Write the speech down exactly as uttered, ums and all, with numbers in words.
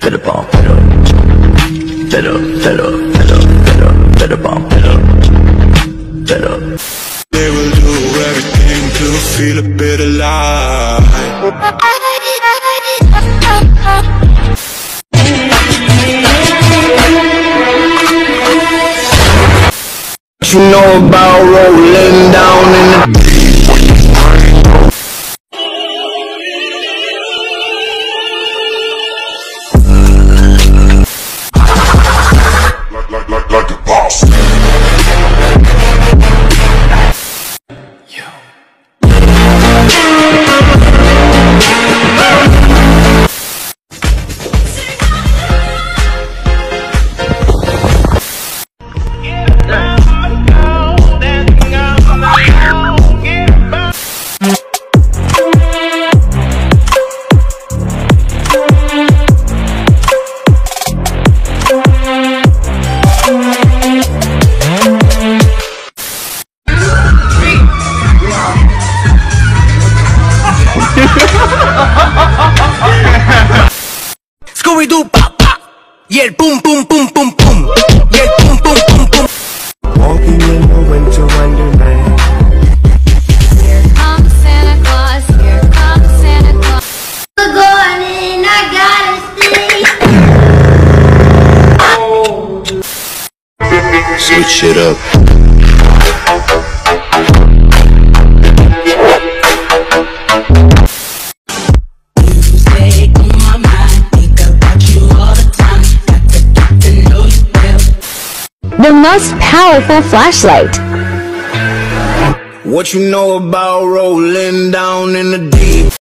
Fiddle bomb, fiddle, fiddle, fiddle, fiddle, fiddle, fiddle bomb, fiddle, fiddle. They will do everything to feel a bit alive. What you know about rolling down in the Like, like, like, like a boss. Yo. Scooby-Doo, pa, pa. Y el pum, pum, pum, pum, pum. Y el pum, pum, pum, pum. Walking in the winter wonderland. Here comes Santa Claus, here comes Santa Claus. We're going in, I gotta stay. Switch it up. The most powerful flashlight. What you know about rolling down in the deep?